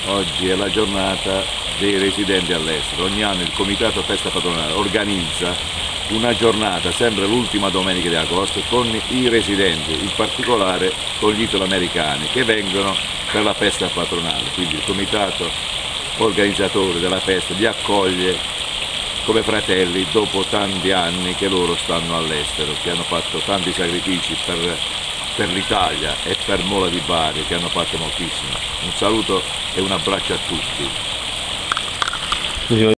Oggi è la giornata dei residenti all'estero. Ogni anno il Comitato Festa Patronale organizza una giornata, sempre l'ultima domenica di agosto, con i residenti, in particolare con gli italoamericani che vengono per la festa patronale. Quindi il Comitato organizzatore della festa li accoglie come fratelli dopo tanti anni che loro stanno all'estero, che hanno fatto tanti sacrifici per l'Italia e per Mola di Bari, che hanno fatto moltissimo. Un saluto e un abbraccio a tutti.